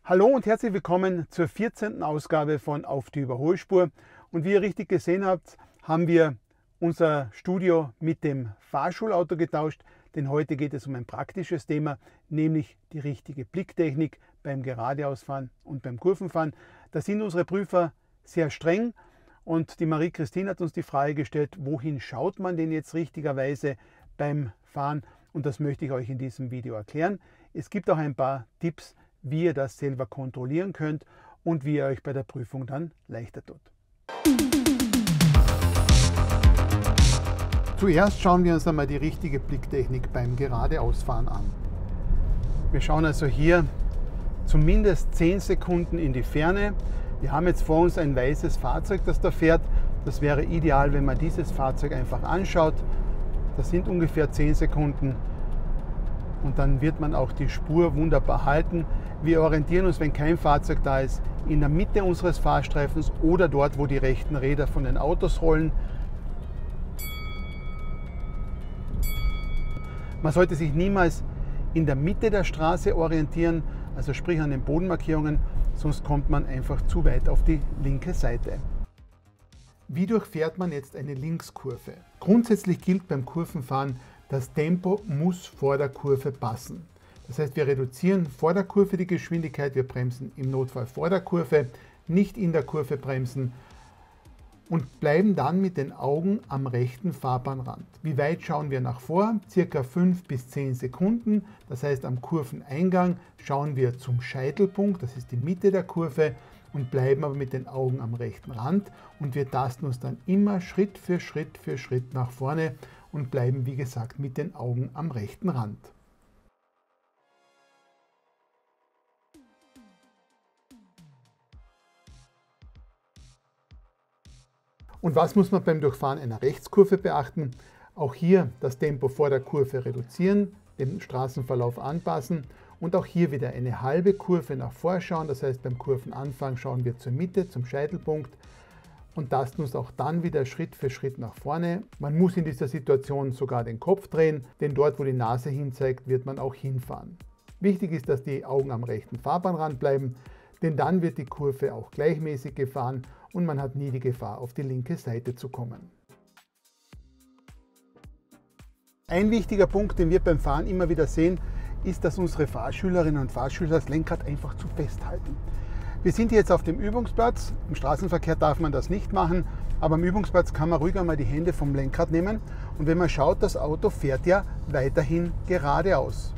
Hallo und herzlich willkommen zur 14. Ausgabe von Auf die Überholspur. Und wie ihr richtig gesehen habt, haben wir unser Studio mit dem Fahrschulauto getauscht, denn heute geht es um ein praktisches Thema, nämlich die richtige Blicktechnik beim Geradeausfahren und beim Kurvenfahren. Da sind unsere Prüfer sehr streng und die Marie-Christine hat uns die Frage gestellt, wohin schaut man denn jetzt richtigerweise beim Fahren? Und das möchte ich euch in diesem Video erklären. Es gibt auch ein paar Tipps, wie ihr das selber kontrollieren könnt und wie ihr euch bei der Prüfung dann leichter tut. Zuerst schauen wir uns einmal die richtige Blicktechnik beim Geradeausfahren an. Wir schauen also hier zumindest 10 Sekunden in die Ferne. Wir haben jetzt vor uns ein weißes Fahrzeug, das da fährt. Das wäre ideal, wenn man dieses Fahrzeug einfach anschaut. Das sind ungefähr 10 Sekunden. Und dann wird man auch die Spur wunderbar halten. Wir orientieren uns, wenn kein Fahrzeug da ist, in der Mitte unseres Fahrstreifens oder dort, wo die rechten Räder von den Autos rollen. Man sollte sich niemals in der Mitte der Straße orientieren, also sprich an den Bodenmarkierungen, sonst kommt man einfach zu weit auf die linke Seite. Wie durchfährt man jetzt eine Linkskurve? Grundsätzlich gilt beim Kurvenfahren, das Tempo muss vor der Kurve passen. Das heißt, wir reduzieren vor der Kurve die Geschwindigkeit, wir bremsen im Notfall vor der Kurve, nicht in der Kurve bremsen und bleiben dann mit den Augen am rechten Fahrbahnrand. Wie weit schauen wir nach vor? Circa 5 bis 10 Sekunden. Das heißt, am Kurveneingang schauen wir zum Scheitelpunkt, das ist die Mitte der Kurve, und bleiben aber mit den Augen am rechten Rand und wir tasten uns dann immer Schritt für Schritt nach vorne und bleiben, wie gesagt, mit den Augen am rechten Rand. Und was muss man beim Durchfahren einer Rechtskurve beachten? Auch hier das Tempo vor der Kurve reduzieren, den Straßenverlauf anpassen und auch hier wieder eine halbe Kurve nach vor schauen. Das heißt, beim Kurvenanfang schauen wir zur Mitte, zum Scheitelpunkt und tasten uns auch dann wieder Schritt für Schritt nach vorne. Man muss in dieser Situation sogar den Kopf drehen, denn dort, wo die Nase hinzeigt, wird man auch hinfahren. Wichtig ist, dass die Augen am rechten Fahrbahnrand bleiben, denn dann wird die Kurve auch gleichmäßig gefahren und man hat nie die Gefahr, auf die linke Seite zu kommen. Ein wichtiger Punkt, den wir beim Fahren immer wieder sehen, ist, dass unsere Fahrschülerinnen und Fahrschüler das Lenkrad einfach zu fest halten. Wir sind jetzt auf dem Übungsplatz. Im Straßenverkehr darf man das nicht machen, aber am Übungsplatz kann man ruhig einmal die Hände vom Lenkrad nehmen. Und wenn man schaut, das Auto fährt ja weiterhin geradeaus.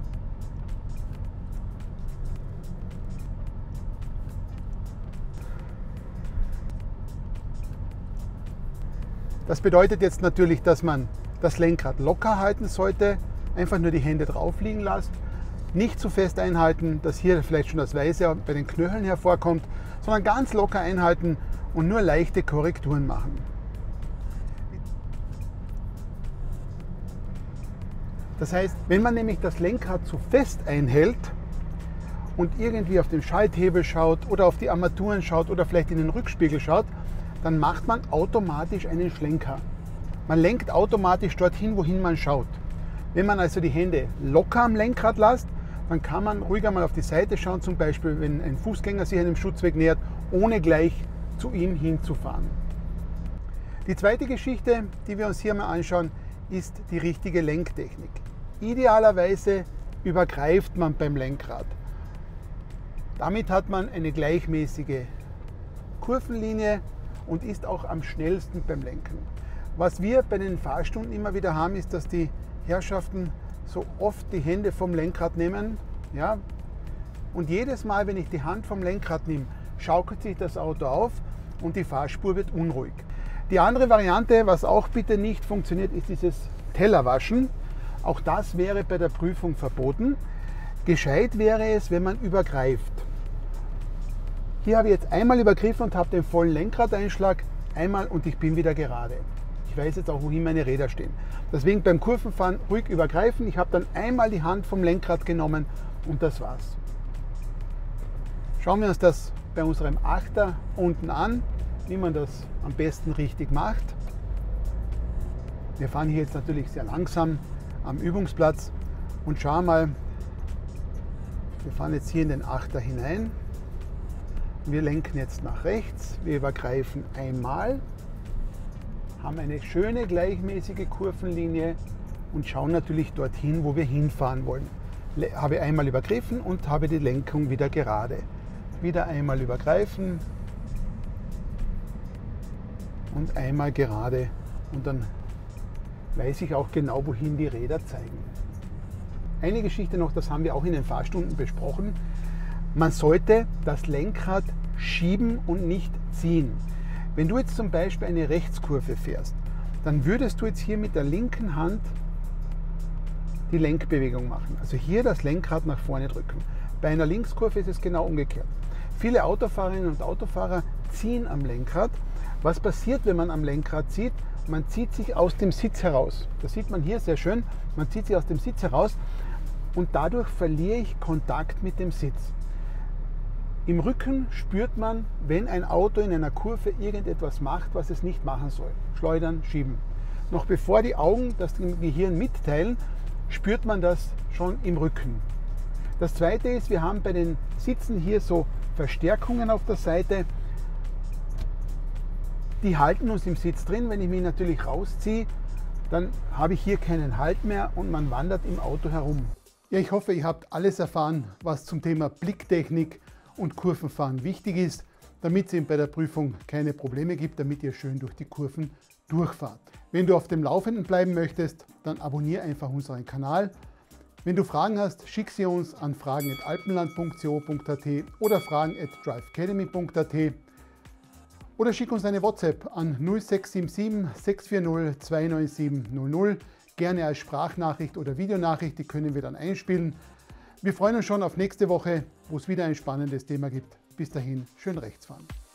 Das bedeutet jetzt natürlich, dass man das Lenkrad locker halten sollte, einfach nur die Hände drauf liegen lassen, nicht zu fest einhalten, dass hier vielleicht schon das Weiße bei den Knöcheln hervorkommt, sondern ganz locker einhalten und nur leichte Korrekturen machen. Das heißt, wenn man nämlich das Lenkrad zu fest einhält und irgendwie auf den Schalthebel schaut oder auf die Armaturen schaut oder vielleicht in den Rückspiegel schaut, dann macht man automatisch einen Schlenker. Man lenkt automatisch dorthin, wohin man schaut. Wenn man also die Hände locker am Lenkrad lässt, dann kann man ruhiger mal auf die Seite schauen, zum Beispiel wenn ein Fußgänger sich einem Schutzweg nähert, ohne gleich zu ihm hinzufahren. Die zweite Geschichte, die wir uns hier mal anschauen, ist die richtige Lenktechnik. Idealerweise übergreift man beim Lenkrad. Damit hat man eine gleichmäßige Kurvenlinie und ist auch am schnellsten beim Lenken. Was wir bei den Fahrstunden immer wieder haben, ist, dass die Herrschaften so oft die Hände vom Lenkrad nehmen. Ja? Und jedes Mal, wenn ich die Hand vom Lenkrad nehme, schaukelt sich das Auto auf und die Fahrspur wird unruhig. Die andere Variante, was auch bitte nicht funktioniert, ist dieses Tellerwaschen. Auch das wäre bei der Prüfung verboten. Gescheit wäre es, wenn man übergreift. Hier habe ich jetzt einmal übergriffen und habe den vollen Lenkradeinschlag, einmal und ich bin wieder gerade. Ich weiß jetzt auch, wohin meine Räder stehen. Deswegen beim Kurvenfahren ruhig übergreifen. Ich habe dann einmal die Hand vom Lenkrad genommen und das war's. Schauen wir uns das bei unserem Achter unten an, wie man das am besten richtig macht. Wir fahren hier jetzt natürlich sehr langsam am Übungsplatz und schauen mal, Wir fahren jetzt hier in den Achter hinein. Wir lenken jetzt nach rechts. Wir übergreifen einmal, haben eine schöne gleichmäßige Kurvenlinie und schauen natürlich dorthin, wo wir hinfahren wollen. Habe einmal übergriffen und habe die Lenkung wieder gerade. Wieder einmal übergreifen und einmal gerade. Und dann weiß ich auch genau, wohin die Räder zeigen. Eine Geschichte noch, das haben wir auch in den Fahrstunden besprochen. Man sollte das Lenkrad schieben und nicht ziehen. Wenn du jetzt zum Beispiel eine Rechtskurve fährst, dann würdest du jetzt hier mit der linken Hand die Lenkbewegung machen. Also hier das Lenkrad nach vorne drücken. Bei einer Linkskurve ist es genau umgekehrt. Viele Autofahrerinnen und Autofahrer ziehen am Lenkrad. Was passiert, wenn man am Lenkrad zieht? Man zieht sich aus dem Sitz heraus. Das sieht man hier sehr schön. Man zieht sich aus dem Sitz heraus und dadurch verliere ich Kontakt mit dem Sitz. Im Rücken spürt man, wenn ein Auto in einer Kurve irgendetwas macht, was es nicht machen soll. Schleudern, schieben. Noch bevor die Augen das dem Gehirn mitteilen, spürt man das schon im Rücken. Das zweite ist, wir haben bei den Sitzen hier so Verstärkungen auf der Seite. Die halten uns im Sitz drin. Wenn ich mich natürlich rausziehe, dann habe ich hier keinen Halt mehr und man wandert im Auto herum. Ja, ich hoffe, ihr habt alles erfahren, was zum Thema Blicktechnik und Kurvenfahren wichtig ist, damit es eben bei der Prüfung keine Probleme gibt, damit ihr schön durch die Kurven durchfahrt. Wenn du auf dem Laufenden bleiben möchtest, dann abonniere einfach unseren Kanal. Wenn du Fragen hast, schick sie uns an fragen@alpenland.co.at oder fragen@drivecademy.at oder schick uns eine WhatsApp an 0677 640 297 00. Gerne als Sprachnachricht oder Videonachricht, die können wir dann einspielen. Wir freuen uns schon auf nächste Woche, wo es wieder ein spannendes Thema gibt. Bis dahin, schön rechts fahren.